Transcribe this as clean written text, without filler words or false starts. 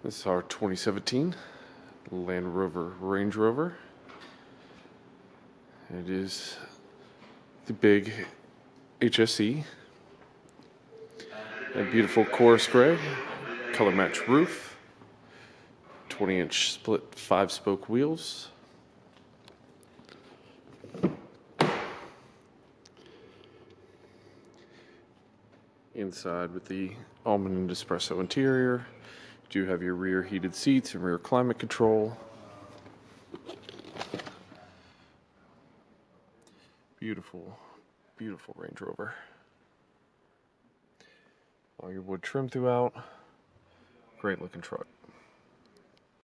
This is our 2017 Land Rover Range Rover. It is the big HSE. A beautiful chorus gray, color match roof, 20-inch split 5-spoke wheels. Inside with the almond and espresso interior. You do have your rear heated seats and rear climate control. Beautiful, beautiful Range Rover. All your wood trim throughout. Great looking truck.